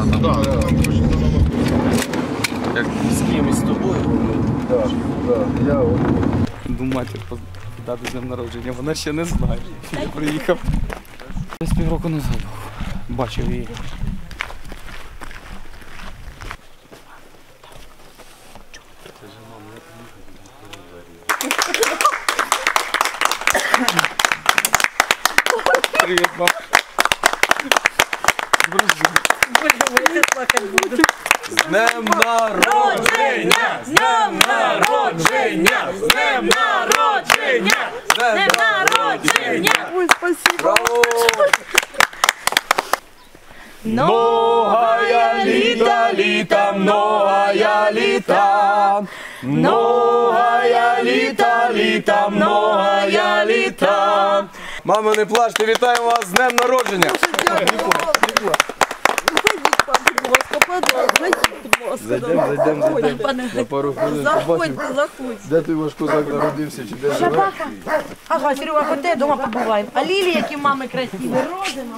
Як з кимось з тобою? Так, я До матір дати з днем народження, вона ще не знає, що я приїхав. Десь півроку назад був, бачив її. Привіт, мам. З днем народження! З днем народження! З днем народження! З днем народження! Ой, спасибо. Многая літа, літа, многая літа. Многая літа, літа, многая літа. Мамо, не плачте, вітаємо вас з днем народження! Зайдемо. На пару хвилин побачимо. Де той ваш козак народився, чи де живе? Ага, Серега, ходи, дома побуваємо. А Лілі, які мами красиві, родимо.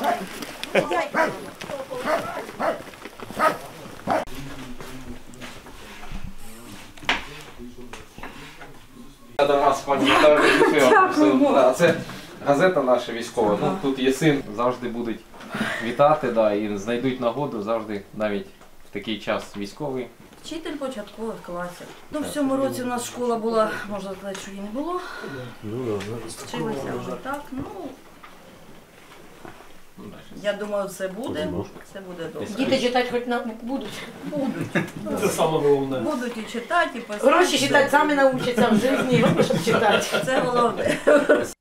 Я до вас, пані Віталія, це газета наша військова. Ну, тут є син, завжди будуть вітати, да, і знайдуть нагоду завжди, навіть в такий час військовий. Вчитель початкових класів. Ну, в цьому році у нас школа була, можна сказати, що її не було. Вчилися вже так. Ну, я думаю, все буде добре. Діти читати хоч не будуть. Це саме головне. Будуть і читати, і писати. Гроші читати самі навчаться в житті, щоб читати. Це головне.